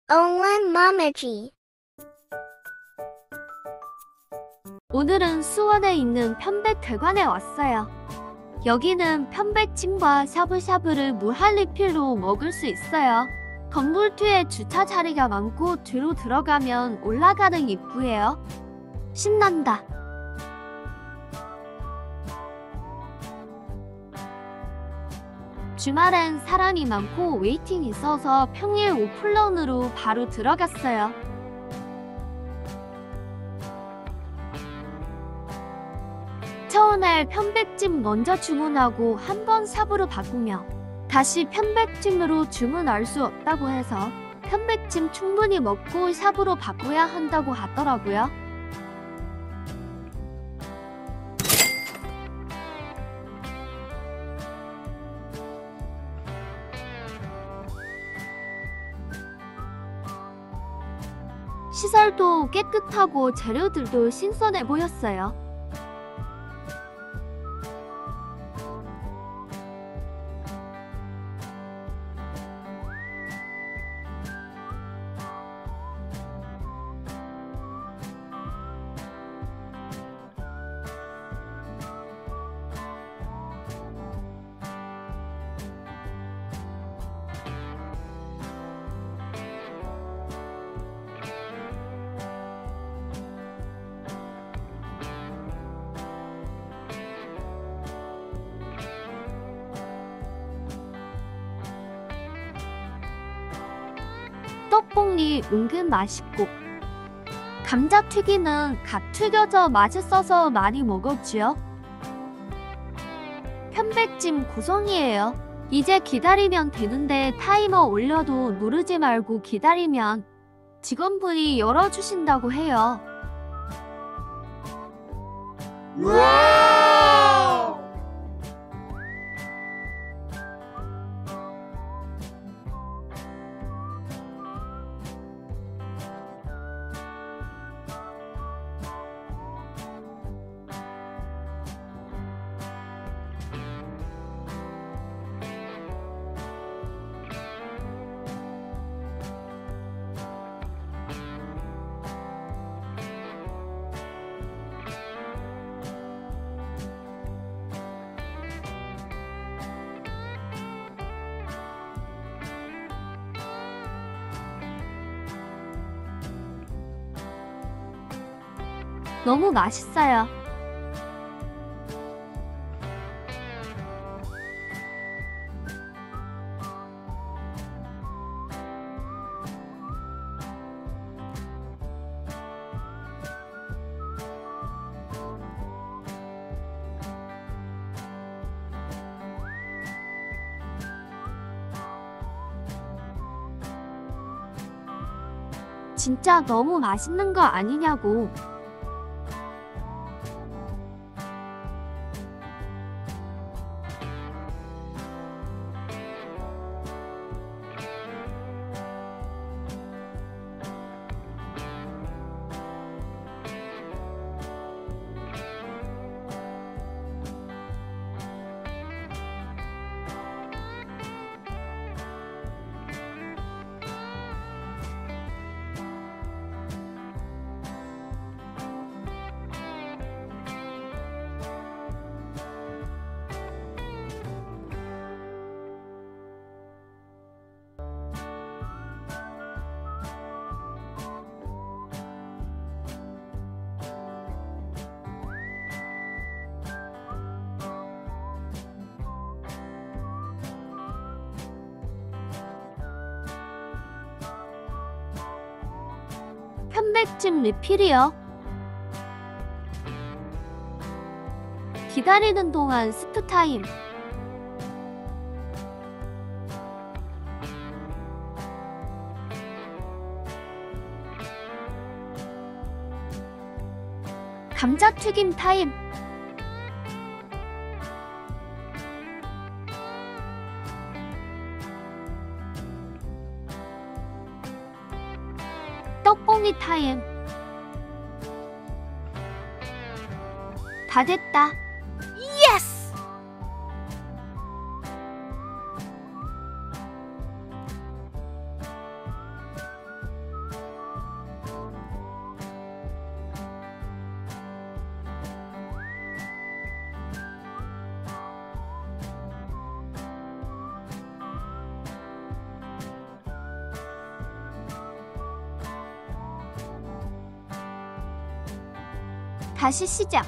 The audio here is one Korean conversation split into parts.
Olan Mamaji. 오늘은 수원에 있는 편백대관에 왔어요. 여기는 편백찜과 샤브샤브를 무한리필로 먹을 수 있어요. 건물 뒤에 주차 자리가 많고 뒤로 들어가면 올라가는 입구예요. 신난다. 주말엔 사람이 많고 웨이팅 있어서 평일 오픈런으로 바로 들어갔어요. 처음에 편백찜 먼저 주문하고 한 번 샤브로 바꾸며 다시 편백찜으로 주문할 수 없다고 해서 편백찜 충분히 먹고 샤브로 바꿔야 한다고 하더라고요. 시설도 깨끗하고 재료들도 신선해 보였어요. 떡볶이 은근 맛있고 감자튀김은 갓 튀겨져 맛있어서 많이 먹었지요. 편백찜 구성이에요. 이제 기다리면 되는데 타이머 올려도 누르지 말고 기다리면 직원분이 열어주신다고 해요. 너무 맛있어요. 진짜 너무 맛있는 거 아니냐고. 편백찜 리필이요. 기다리는 동안 스프타임. 감자튀김 타임. 떡볶이 타임. 다 됐다. 예스! 다시 시작.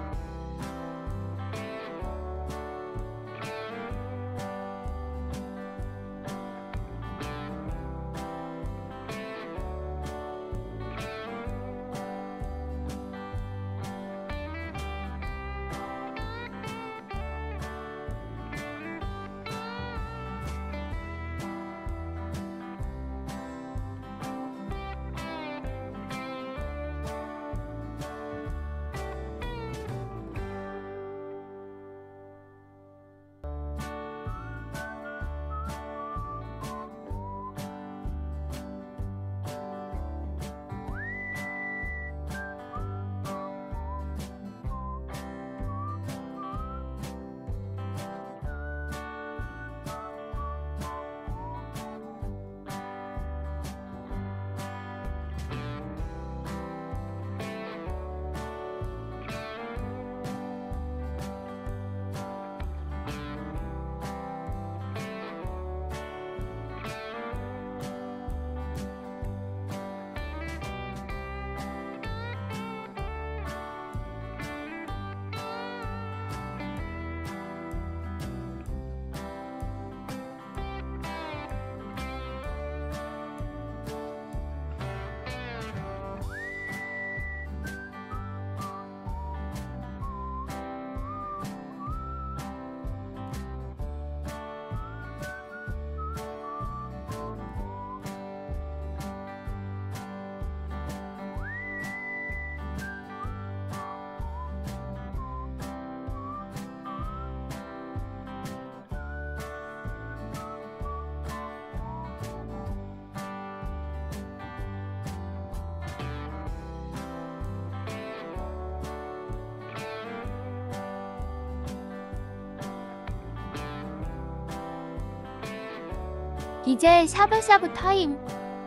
이제 샤브샤브 타임.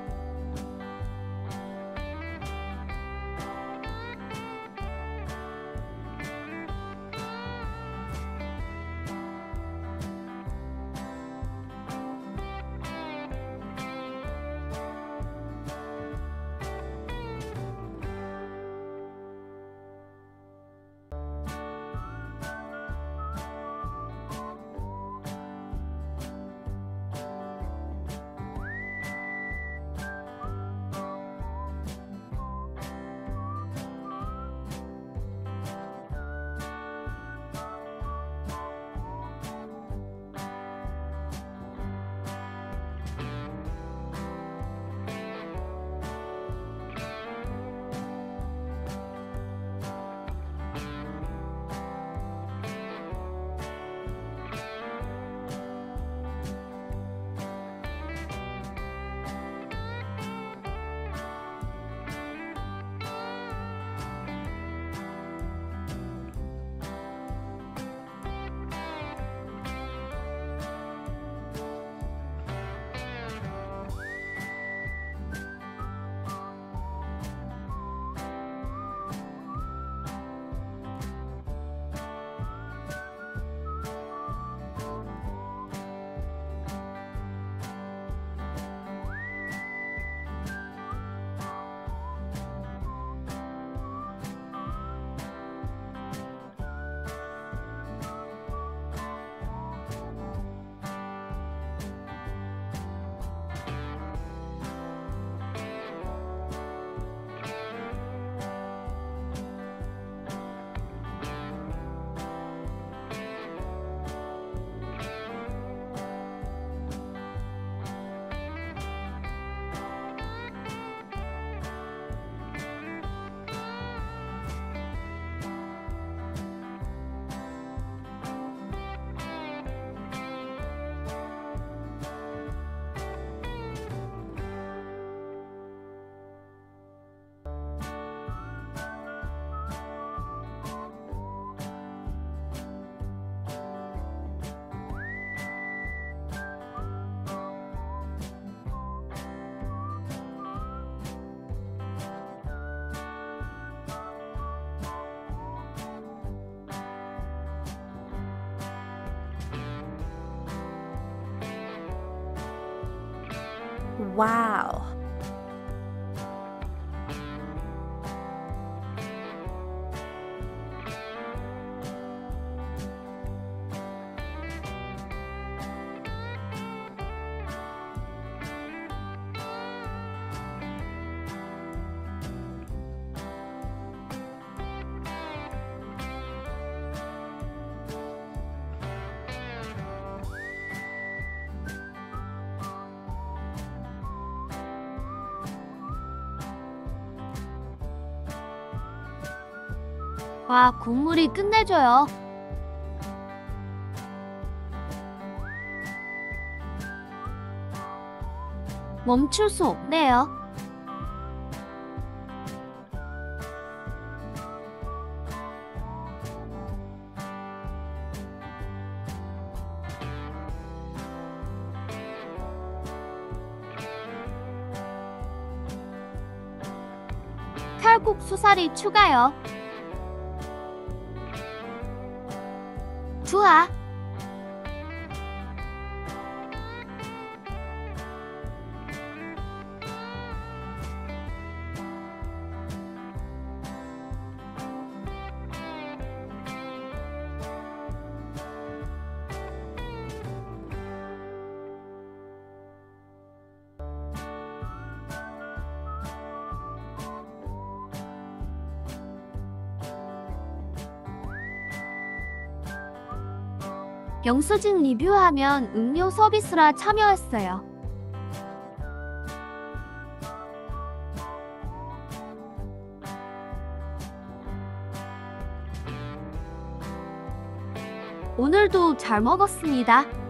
Wow. 와, 국물이 끝내줘요. 멈출 수 없네요. 칼국수살이 추가요. 좋아. 영수증 리뷰하면 음료 서비스라 참여했어요. 오늘도 잘 먹었습니다.